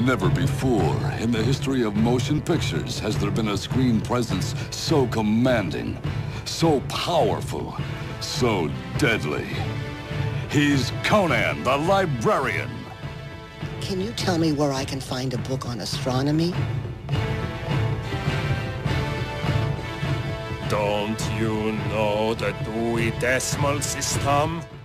Never before in the history of motion pictures has there been a screen presence so commanding, so powerful, so deadly. He's Conan, the Librarian. Can you tell me where I can find a book on astronomy? Don't you know the Dewey Decimal System?